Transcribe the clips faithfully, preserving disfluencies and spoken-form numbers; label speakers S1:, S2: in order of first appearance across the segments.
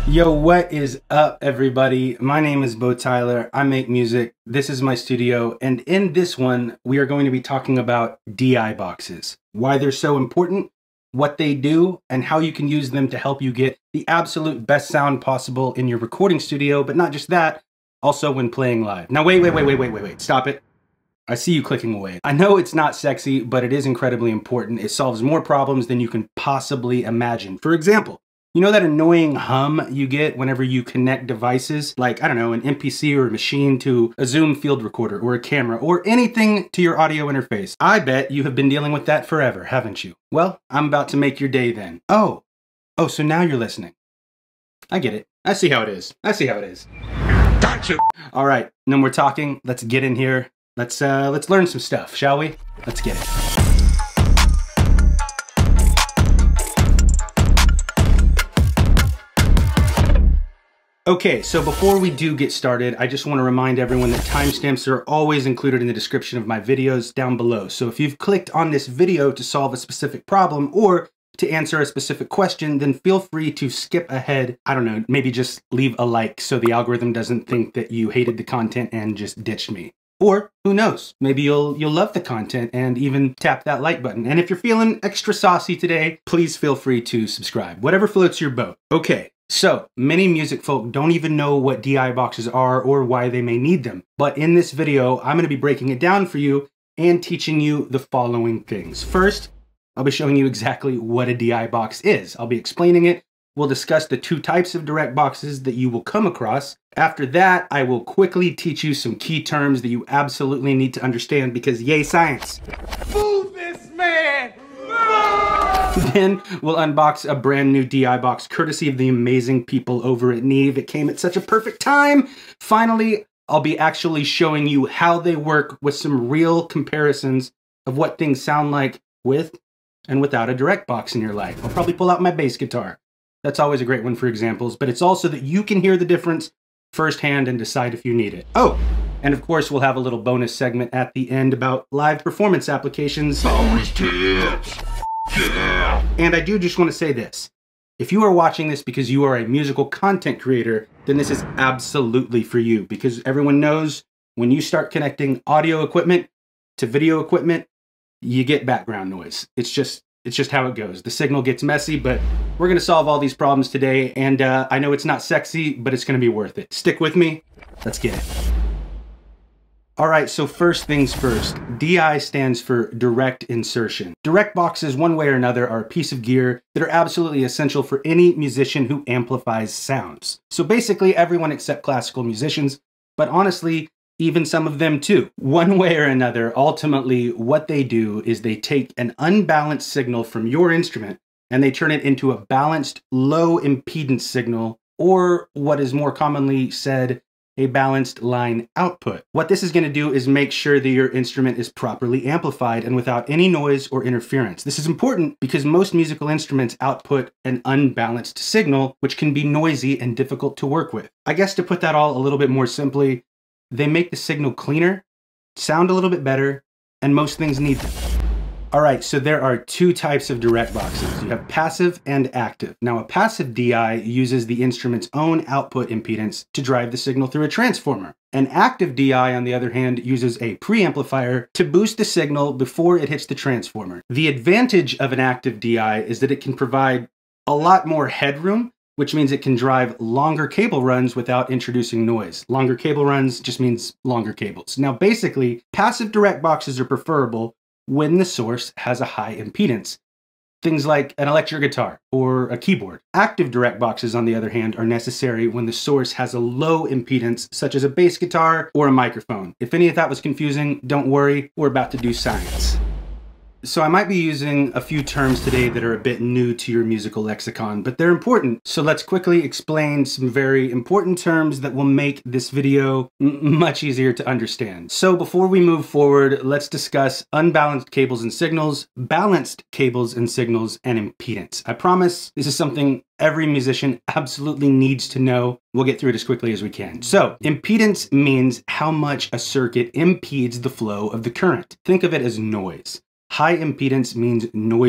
S1: Yo, what is up, everybody? My name is Bo Tyler. I make music. This is my studio. And in this one, we are going to be talking about D I boxes, why they're so important, what they do, and how you can use them to help you get the absolute best sound possible in your recording studio. But not just that, also when playing live. Now, wait, wait, wait, wait, wait, wait, wait. Stop it. I see you clicking away. I know it's not sexy, but it is incredibly important. It solves more problems than you can possibly imagine. For example, you know that annoying hum you get whenever you connect devices, like, I don't know, an M P C or a machine to a Zoom field recorder or a camera or anything to your audio interface? I bet you have been dealing with that forever, haven't you? Well, I'm about to make your day then. Oh, oh, so now you're listening. I get it. I see how it is. I see how it is. Gotcha. All right, no more talking. Let's get in here. Let's, uh, let's learn some stuff, shall we? Let's get it. Okay, so before we do get started, I just want to remind everyone that timestamps are always included in the description of my videos down below. So if you've clicked on this video to solve a specific problem or to answer a specific question, then feel free to skip ahead. I don't know, maybe just leave a like so the algorithm doesn't think that you hated the content and just ditched me. Or who knows, maybe you'll you'll love the content and even tap that like button. And if you're feeling extra saucy today, please feel free to subscribe, whatever floats your boat. Okay. So, many music folk don't even know what D I boxes are or why they may need them. But in this video, I'm going to be breaking it down for you and teaching you the following things. First, I'll be showing you exactly what a D I box is. I'll be explaining it. We'll discuss the two types of direct boxes that you will come across. After that, I will quickly teach you some key terms that you absolutely need to understand because yay science. Move this man! Then we'll unbox a brand new D I box courtesy of the amazing people over at Neve. It came at such a perfect time. Finally, I'll be actually showing you how they work with some real comparisons of what things sound like with and without a direct box in your life. I'll probably pull out my bass guitar. That's always a great one for examples, but it's also that you can hear the difference firsthand and decide if you need it. Oh, and of course we'll have a little bonus segment at the end about live performance applications. Bonus tips. Yeah. And I do just want to say this. If you are watching this because you are a musical content creator, then this is absolutely for you because everyone knows when you start connecting audio equipment to video equipment, you get background noise. It's just it's just how it goes. The signal gets messy, but we're going to solve all these problems today. And uh, I know it's not sexy, but it's going to be worth it. Stick with me. Let's get it. All right, so first things first, D I stands for direct insertion. Direct boxes, one way or another, are a piece of gear that are absolutely essential for any musician who amplifies sounds. So basically everyone except classical musicians, but honestly, even some of them too. One way or another, ultimately what they do is they take an unbalanced signal from your instrument and they turn it into a balanced low impedance signal, or what is more commonly said, a balanced line output. What this is going to do is make sure that your instrument is properly amplified and without any noise or interference. This is important because most musical instruments output an unbalanced signal, which can be noisy and difficult to work with. I guess to put that all a little bit more simply, they make the signal cleaner, sound a little bit better, and most things need them. All right, so there are two types of direct boxes. You have passive and active. Now, a passive D I uses the instrument's own output impedance to drive the signal through a transformer. An active D I, on the other hand, uses a preamplifier to boost the signal before it hits the transformer. The advantage of an active D I is that it can provide a lot more headroom, which means it can drive longer cable runs without introducing noise. Longer cable runs just means longer cables. Now, basically, passive direct boxes are preferable when the source has a high impedance. Things like an electric guitar or a keyboard. Active direct boxes, on the other hand, are necessary when the source has a low impedance, such as a bass guitar or a microphone. If any of that was confusing, don't worry, we're about to do science. So I might be using a few terms today that are a bit new to your musical lexicon, but they're important. So let's quickly explain some very important terms that will make this video much easier to understand. So before we move forward, let's discuss unbalanced cables and signals, balanced cables and signals, and impedance. I promise this is something every musician absolutely needs to know. We'll get through it as quickly as we can. So, impedance means how much a circuit impedes the flow of the current. Think of it as noise. High impedance means noisy.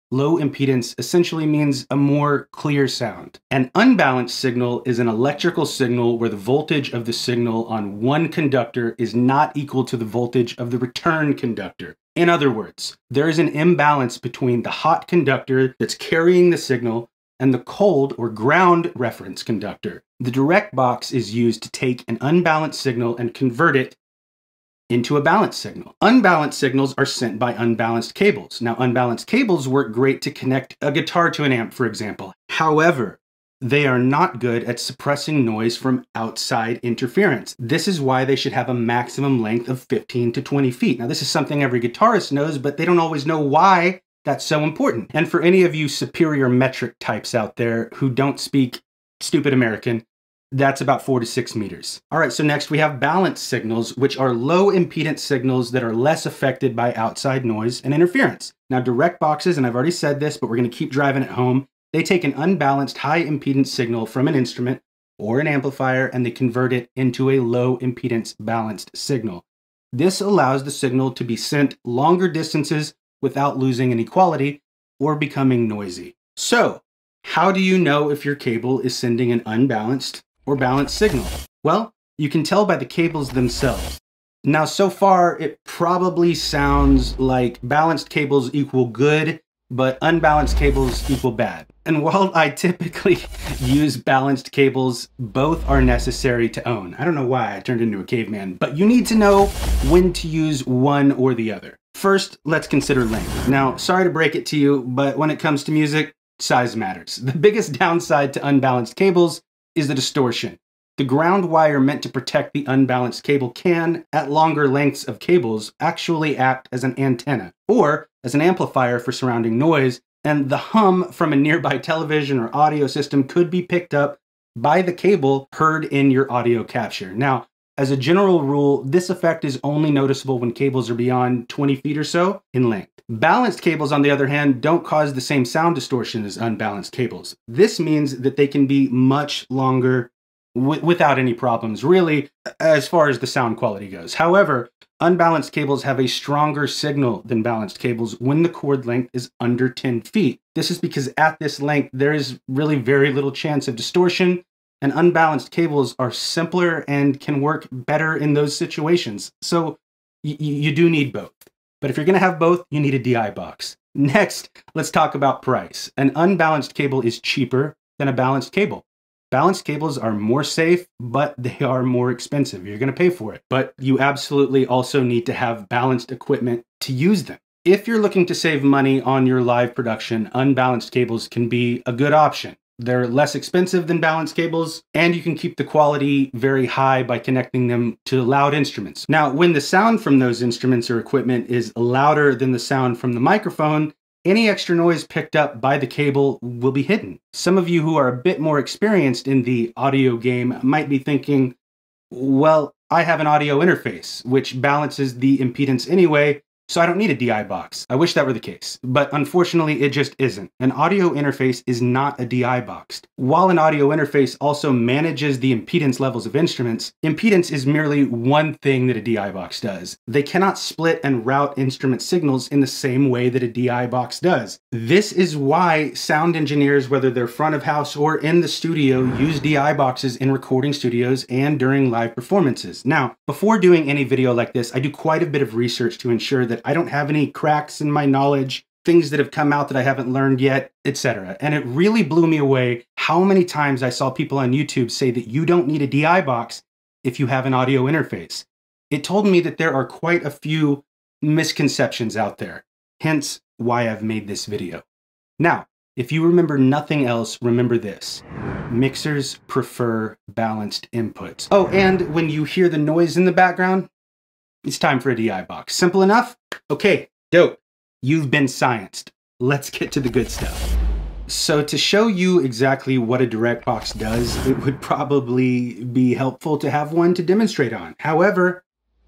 S1: Low impedance essentially means a more clear sound. An unbalanced signal is an electrical signal where the voltage of the signal on one conductor is not equal to the voltage of the return conductor. In other words, there is an imbalance between the hot conductor that's carrying the signal and the cold or ground reference conductor. The direct box is used to take an unbalanced signal and convert it into a balanced signal. Unbalanced signals are sent by unbalanced cables. Now, unbalanced cables work great to connect a guitar to an amp, for example. However, they are not good at suppressing noise from outside interference. This is why they should have a maximum length of fifteen to twenty feet. Now, this is something every guitarist knows, but they don't always know why that's so important. And for any of you superior metric types out there who don't speak stupid American, that's about four to six meters. All right, so next we have balanced signals, which are low impedance signals that are less affected by outside noise and interference. Now, direct boxes, and I've already said this, but we're gonna keep driving it home, they take an unbalanced high impedance signal from an instrument or an amplifier and they convert it into a low impedance balanced signal. This allows the signal to be sent longer distances without losing any quality or becoming noisy. So, how do you know if your cable is sending an unbalanced or balanced signal? Well, you can tell by the cables themselves. Now, so far, it probably sounds like balanced cables equal good, but unbalanced cables equal bad. And while I typically use balanced cables, both are necessary to own. I don't know why I turned into a caveman, but you need to know when to use one or the other. First, let's consider length. Now, sorry to break it to you, but when it comes to music, size matters. The biggest downside to unbalanced cables is the distortion. The ground wire meant to protect the unbalanced cable can, at longer lengths of cables, actually act as an antenna or as an amplifier for surrounding noise, and the hum from a nearby television or audio system could be picked up by the cable heard in your audio capture. Now, as a general rule, this effect is only noticeable when cables are beyond twenty feet or so in length. Balanced cables, on the other hand, don't cause the same sound distortion as unbalanced cables. This means that they can be much longer w without any problems, really, as far as the sound quality goes. However, unbalanced cables have a stronger signal than balanced cables when the cord length is under ten feet. This is because at this length, there is really very little chance of distortion, and unbalanced cables are simpler and can work better in those situations. So you do need both. But if you're gonna have both, you need a D I box. Next, let's talk about price. An unbalanced cable is cheaper than a balanced cable. Balanced cables are more safe, but they are more expensive. You're gonna pay for it. But you absolutely also need to have balanced equipment to use them. If you're looking to save money on your live production, unbalanced cables can be a good option. They're less expensive than balanced cables, and you can keep the quality very high by connecting them to loud instruments. Now, when the sound from those instruments or equipment is louder than the sound from the microphone, any extra noise picked up by the cable will be hidden. Some of you who are a bit more experienced in the audio game might be thinking, well, I have an audio interface, which balances the impedance anyway, so I don't need a D I box. I wish that were the case, but unfortunately it just isn't. An audio interface is not a D I box. While an audio interface also manages the impedance levels of instruments, impedance is merely one thing that a D I box does. They cannot split and route instrument signals in the same way that a D I box does. This is why sound engineers, whether they're front of house or in the studio, use D I boxes in recording studios and during live performances. Now, before doing any video like this, I do quite a bit of research to ensure that I don't have any cracks in my knowledge, things that have come out that I haven't learned yet, et cetera. And it really blew me away how many times I saw people on YouTube say that you don't need a D I box if you have an audio interface. It told me that there are quite a few misconceptions out there, hence why I've made this video. Now, if you remember nothing else, remember this. Mixers prefer balanced inputs. Oh, and when you hear the noise in the background, it's time for a D I box. Simple enough? Okay, dope. You've been scienced. Let's get to the good stuff. So to show you exactly what a direct box does, it would probably be helpful to have one to demonstrate on. However,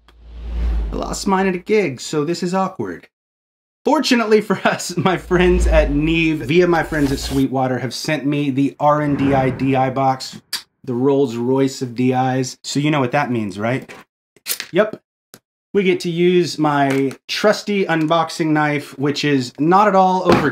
S1: I lost mine at a gig, so this is awkward. Fortunately for us, my friends at Neve, via my friends at Sweetwater, have sent me the R N D I D I box, the Rolls Royce of D Is. So you know what that means, right? Yep. We get to use my trusty unboxing knife, which is not at all overkill.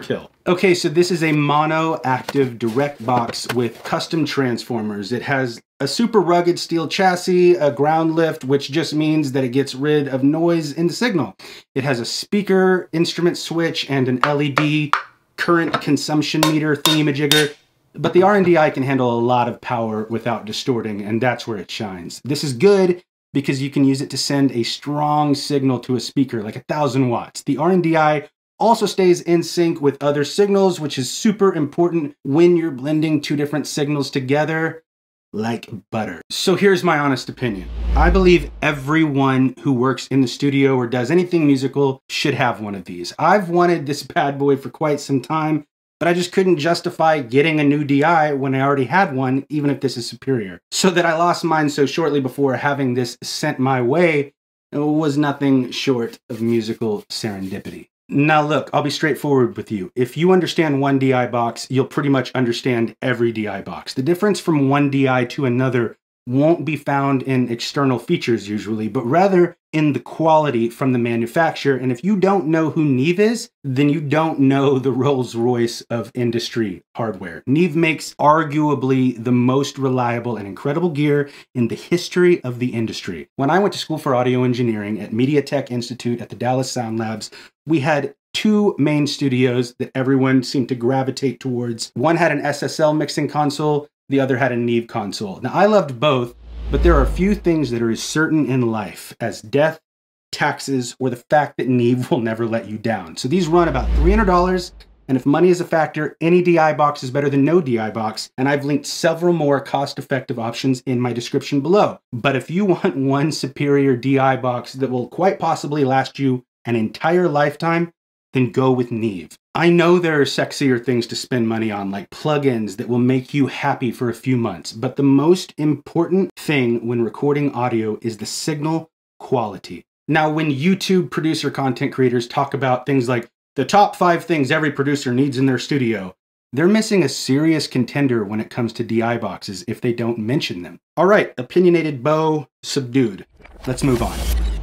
S1: Okay, so this is a mono active direct box with custom transformers. It has a super rugged steel chassis, a ground lift, which just means that it gets rid of noise in the signal. It has a speaker, instrument switch, and an L E D current consumption meter thingy-majigger. But the R N D I can handle a lot of power without distorting, and that's where it shines. This is good because you can use it to send a strong signal to a speaker, like a thousand watts. The R N D I also stays in sync with other signals, which is super important when you're blending two different signals together like butter. So here's my honest opinion. I believe everyone who works in the studio or does anything musical should have one of these. I've wanted this bad boy for quite some time, but I just couldn't justify getting a new D I when I already had one, even if this is superior. So that I lost mine so shortly before having this sent my way was nothing short of musical serendipity. Now look, I'll be straightforward with you. If you understand one D I box, you'll pretty much understand every D I box. The difference from one D I to another won't be found in external features usually, but rather in the quality from the manufacturer. And if you don't know who Neve is, then you don't know the Rolls-Royce of industry hardware. Neve makes arguably the most reliable and incredible gear in the history of the industry. When I went to school for audio engineering at Media Tech Institute at the Dallas Sound Labs, we had two main studios that everyone seemed to gravitate towards. One had an S S L mixing console, the other had a Neve console. Now, I loved both, but there are a few things that are as certain in life as death, taxes, or the fact that Neve will never let you down. So these run about three hundred dollars, and if money is a factor, any D I box is better than no D I box, and I've linked several more cost-effective options in my description below. But if you want one superior D I box that will quite possibly last you an entire lifetime, then go with Neve. I know there are sexier things to spend money on, like plugins that will make you happy for a few months, but the most important thing when recording audio is the signal quality. Now, when YouTube producer content creators talk about things like the top five things every producer needs in their studio, they're missing a serious contender when it comes to D I boxes if they don't mention them. All right, opinionated Bo subdued. Let's move on.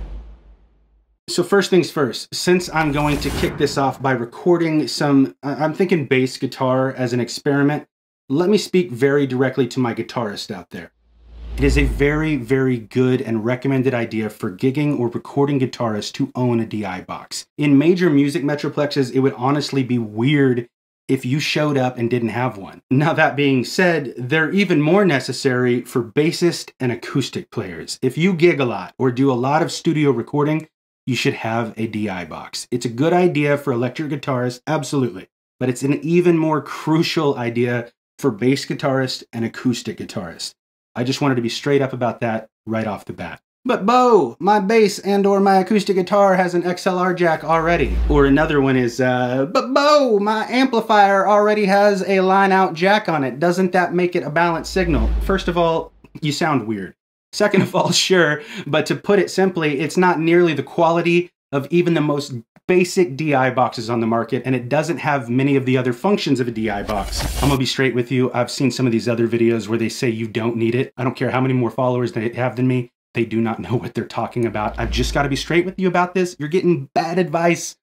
S1: So first things first, since I'm going to kick this off by recording some, I'm thinking bass guitar as an experiment, let me speak very directly to my guitarist out there. It is a very, very good and recommended idea for gigging or recording guitarists to own a D I box. In major music metroplexes, it would honestly be weird if you showed up and didn't have one. Now that being said, they're even more necessary for bassist and acoustic players. If you gig a lot or do a lot of studio recording, you should have a D I box. It's a good idea for electric guitarists, absolutely, but it's an even more crucial idea for bass guitarists and acoustic guitarists. I just wanted to be straight up about that right off the bat. But Bo, my bass and or my acoustic guitar has an X L R jack already. Or another one is, uh, but Bo, my amplifier already has a line out jack on it. Doesn't that make it a balanced signal? First of all, you sound weird. Second of all, sure, but to put it simply, it's not nearly the quality of even the most basic D I boxes on the market, and it doesn't have many of the other functions of a D I box. I'm gonna be straight with you. I've seen some of these other videos where they say you don't need it. I don't care how many more followers they have than me. They do not know what they're talking about. I've just got to be straight with you about this. You're getting bad advice.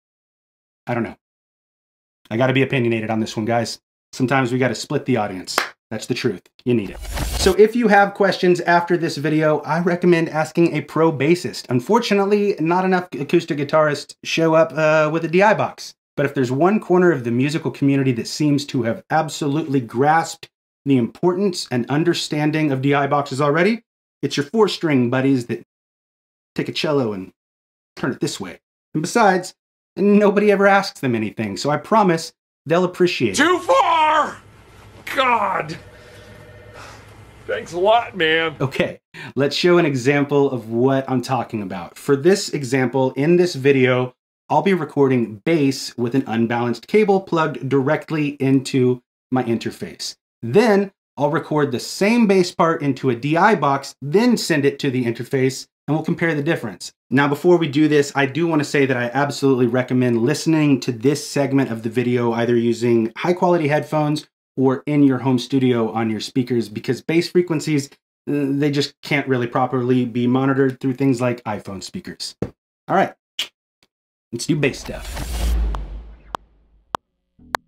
S1: I don't know. I got to be opinionated on this one, guys. Sometimes we got to split the audience. That's the truth. You need it. So if you have questions after this video, I recommend asking a pro bassist. Unfortunately, not enough acoustic guitarists show up uh, with a D I box. But if there's one corner of the musical community that seems to have absolutely grasped the importance and understanding of D I boxes already, it's your four-string buddies that take a cello and turn it this way. And besides, nobody ever asks them anything, so I promise they'll appreciate it.
S2: Too far! God! Thanks a lot, man.
S1: Okay, let's show an example of what I'm talking about. For this example, in this video, I'll be recording bass with an unbalanced cable plugged directly into my interface. Then I'll record the same bass part into a D I box, then send it to the interface, and we'll compare the difference. Now, before we do this, I do want to say that I absolutely recommend listening to this segment of the video either using high-quality headphones or in your home studio on your speakers, because bass frequencies, they just can't really properly be monitored through things like iPhone speakers. All right, let's do bass stuff.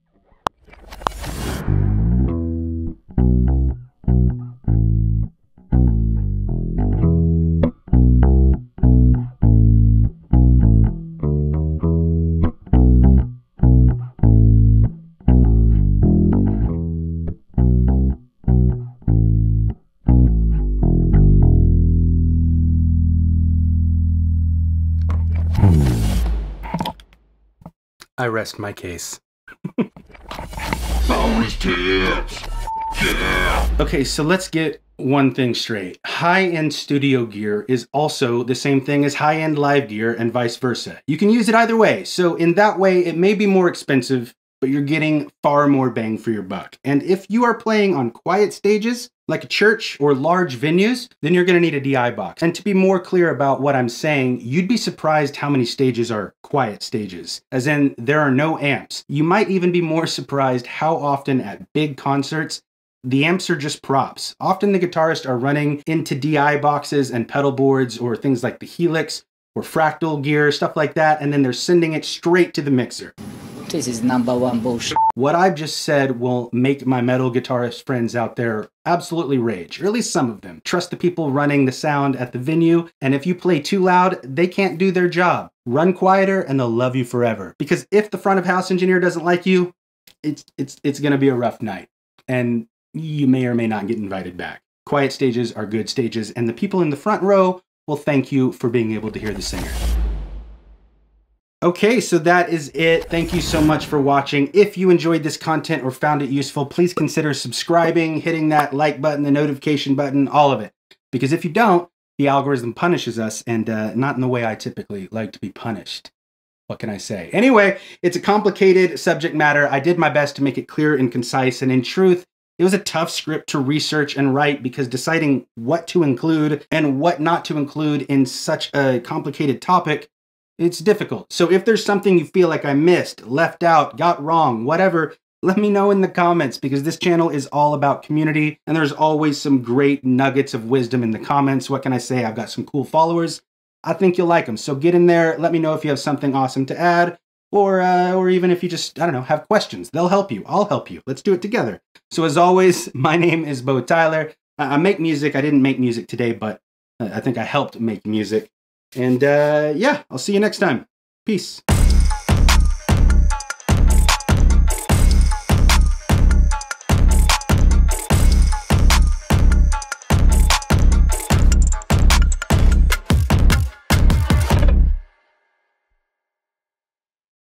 S1: I rest my case.
S2: Bonus tips. Yeah.
S1: Okay, so let's get one thing straight. High-end studio gear is also the same thing as high-end live gear and vice versa. You can use it either way. So in that way, it may be more expensive, but you're getting far more bang for your buck. And if you are playing on quiet stages, like a church or large venues, then you're gonna need a D I box. And to be more clear about what I'm saying, you'd be surprised how many stages are quiet stages, as in there are no amps. You might even be more surprised how often at big concerts, the amps are just props. Often the guitarists are running into D I boxes and pedal boards or things like the Helix or Fractal gear, stuff like that, and then they're sending it straight to the mixer.
S3: This is number one bullshit.
S1: What I've just said will make my metal guitarist friends out there absolutely rage, or at least some of them. Trust the people running the sound at the venue, and if you play too loud, they can't do their job. Run quieter and they'll love you forever. Because if the front of house engineer doesn't like you, it's, it's, it's gonna be a rough night. And you may or may not get invited back. Quiet stages are good stages, and the people in the front row will thank you for being able to hear the singer. Okay, so that is it. Thank you so much for watching. If you enjoyed this content or found it useful, please consider subscribing, hitting that like button, the notification button, all of it. Because if you don't, the algorithm punishes us, and uh, not in the way I typically like to be punished. What can I say? Anyway, it's a complicated subject matter. I did my best to make it clear and concise, and in truth, it was a tough script to research and write because deciding what to include and what not to include in such a complicated topic, it's difficult. So if there's something you feel like I missed, left out, got wrong, whatever, let me know in the comments, because this channel is all about community and there's always some great nuggets of wisdom in the comments. What can I say? I've got some cool followers. I think you'll like them. So get in there. Let me know if you have something awesome to add, or, uh, or even if you just, I don't know, have questions. They'll help you. I'll help you. Let's do it together. So as always, my name is Bo Tyler. I make music. I didn't make music today, but I think I helped make music. And uh, yeah, I'll see you next time. Peace.